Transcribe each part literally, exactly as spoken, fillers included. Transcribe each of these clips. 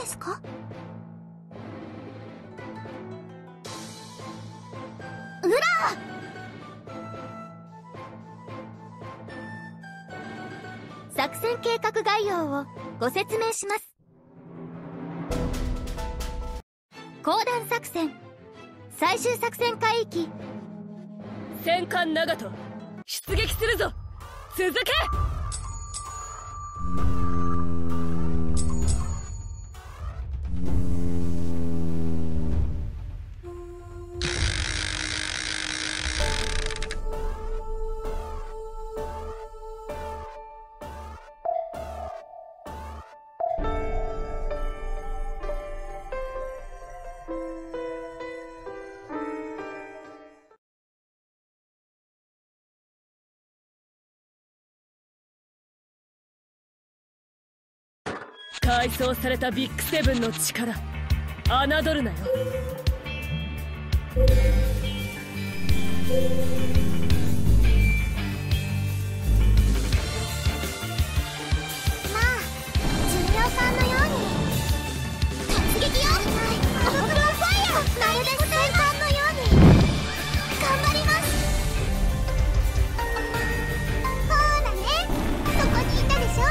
ですか？うら！作戦計画概要をご説明します。公団作戦最終作戦海域。 戦艦長門出撃するぞ。続け。改装されたビッグセブンの力、侮るなよ。 まあジュニオさんのように突撃よ。オープンファイヤー。まるで戦艦のように頑張ります。ほーらね、そこにいたでしょ。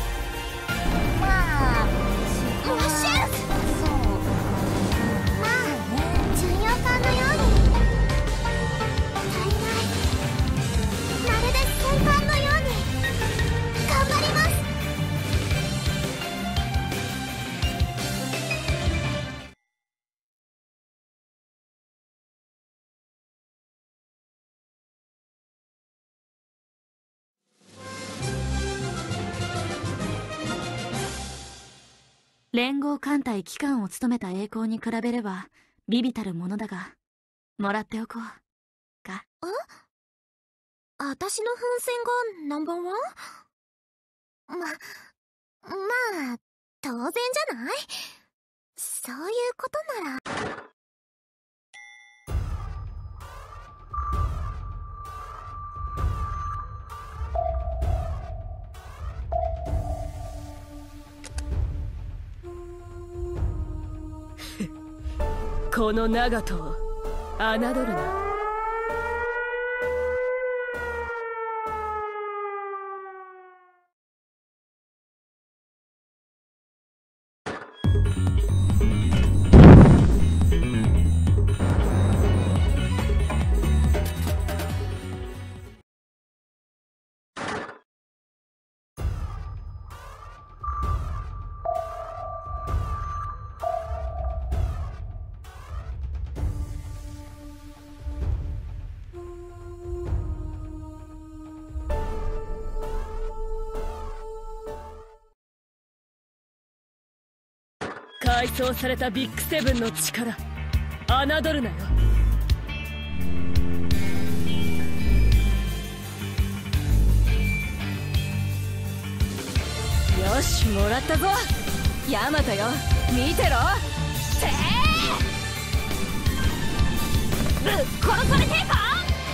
まあおっしゃる。そう、まあジュニオさんのように足りない。まるで戦艦のように頑張ります。 連合艦隊機関を務めた栄光に比べれば微々たるものだが、もらっておこうか。 え？私の奮戦がナンバーワン？ま、まあ、当然じゃない？そういうことなら。 この長門を侮るな。改装されたビッグセブンの力、侮るなよ。よし、もらったぞ。ヤマトよ、見てろ。せーぶっ殺されてえか。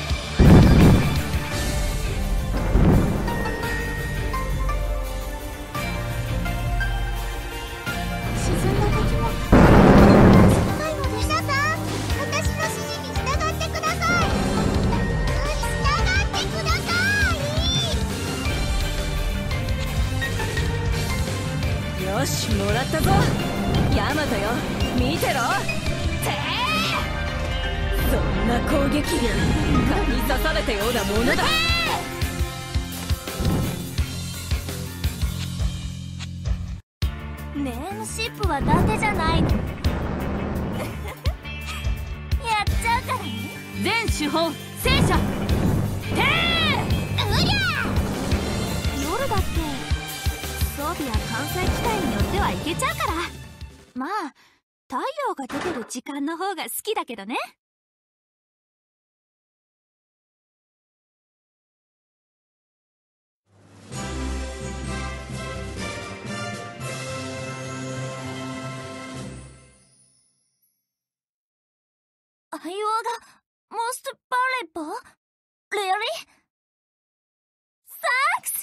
よし、もらったぞ。ヤマトよ、見てろ。てーそんな攻撃力、蚊に刺されたようなものだ。 ネームシップは伊達じゃないの。やっちゃうからね。 全手法戦車。てーうりゃ夜だって装備や艦載機体によってはいけちゃうから。まあ太陽が出てる時間の方が好きだけどね。相棒がモストバレッボー Really? Thanks!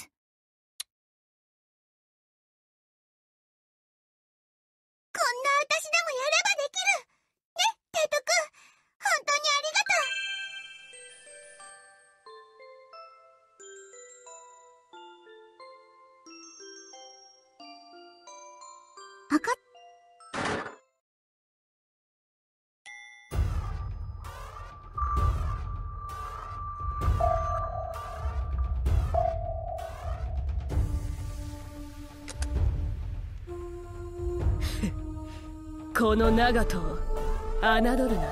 この長門を侮るな。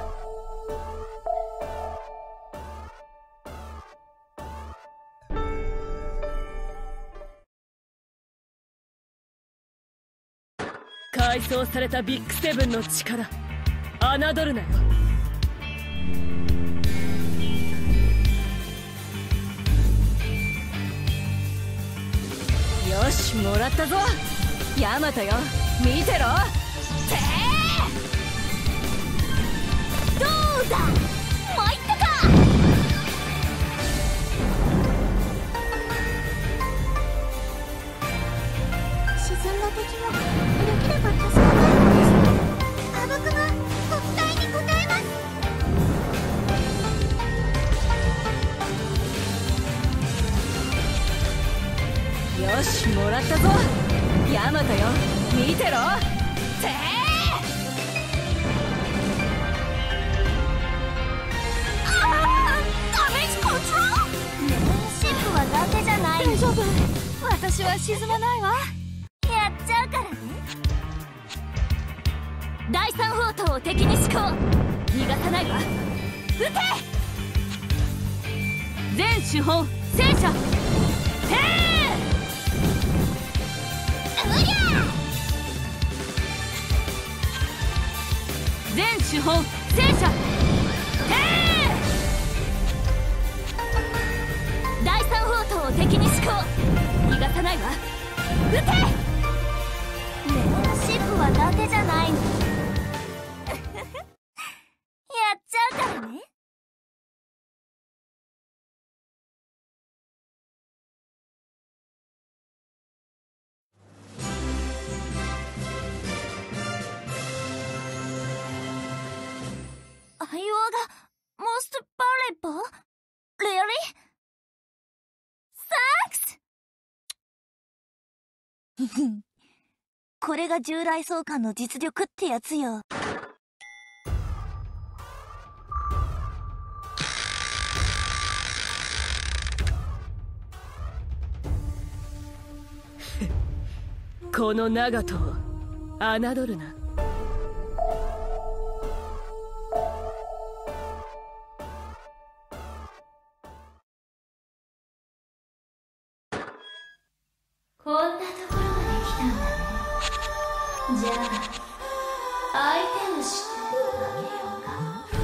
改装されたビッグセブンの力、侮るなよ。よし、もらったぞ。ヤマトよ、見てろ。てーどうだ、参ったか。 沈んだ敵もできれば助けたいのです。あぶくがご期待に応えます。 よし、もらったぞ。ヤマトよ、見てろ。てー大丈夫、私は沈まないわ。やっちゃうからね。 第三砲塔を敵に施行。逃がさないわ。撃て。全手法戦車。てーうりゃ全手法戦車。てー第三砲塔を敵に施行。逃がさないわ。撃て。 ねえ、シップは伊達じゃないの。やっちゃうからね。アイオワがモストバレバー Really? Thanks! これが従来装甲の実力ってやつよ。 この長門を侮るな。 こんなところまで来たんだね。じゃあ相手を知ってあげようか。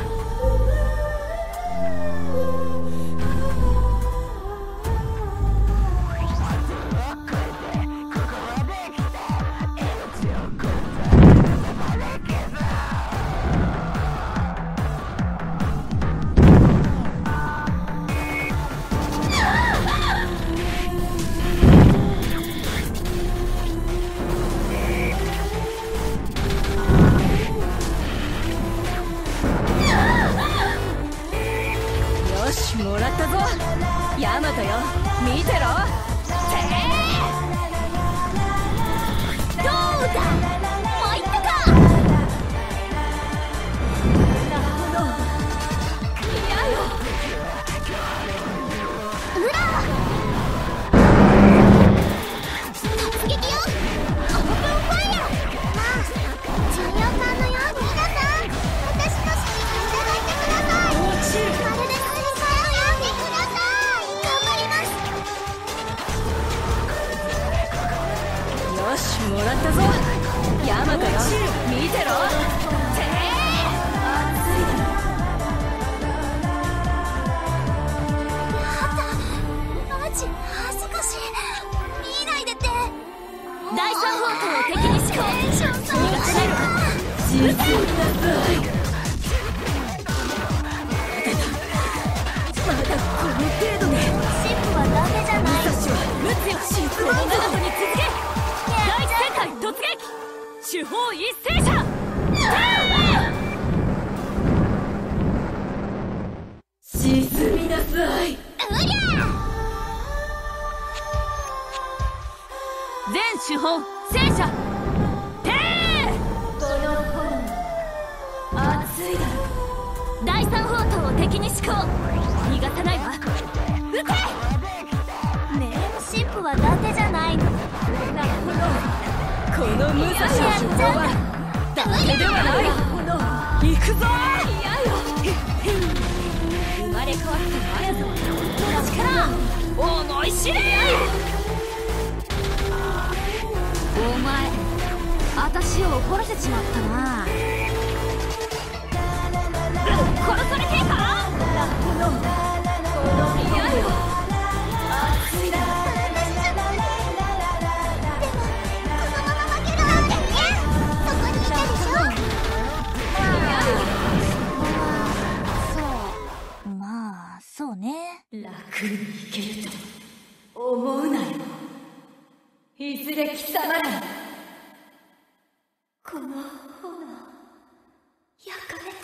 もらったぞ。ヤマトよ、見てろ。てーどうだ、もういったか。なるほど、やよ。うら突撃よ、オープンファイヤー。まあ巡洋艦のように。皆さん、私の指示に従ってください。まるでよし、もらったぞ。ヤマトよ、見てろ。てー熱いだろ。 やだ、マジ恥ずかしい。見ないでって。 第三砲塔を敵に施行。 テンション下逃がさないわ。 沈みなさい。まだこの程度で。 シップはダメじゃない。 武蔵は撃つよ。この長門に続け。第一戦隊突撃。手法一斉者。沈みなさい。 うりゃ全手法戦車。てーこの炎熱いだろ。第三砲塔を敵に施行。逃がさないわ。撃て。 ねえ、シップは伊達じゃないの。 なるほど、この武蔵の手法はダメ手ではない行くぞ。いやよ、生まれ変わった前の力思い知れ。 お前私を怒らせちまったな。 殺されてえか。ラフのこの嫌よ、熱いだ。 そうね。 楽にいけると思うなよ。いずれ貴様らこの炎焼かれて。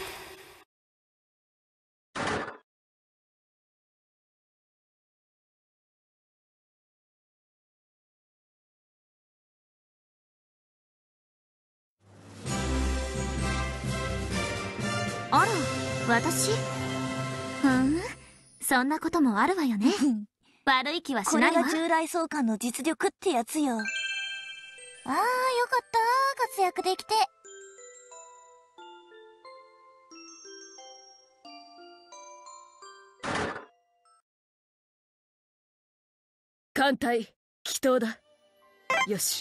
あら、私？ふん、そんなこともあるわよね。悪い気はしないわ。 これが従来相関の実力ってやつよ。ああ、よかった活躍できて。 艦隊祈祷だ。よし。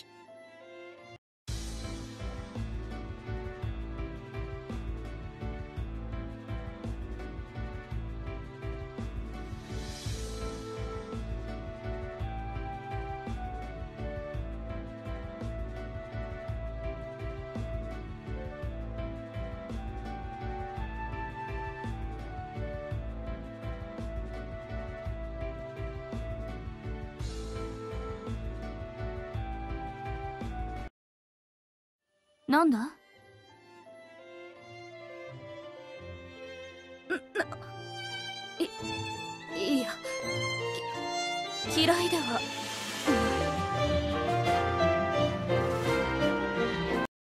なんだ？ い、いや、き嫌いでは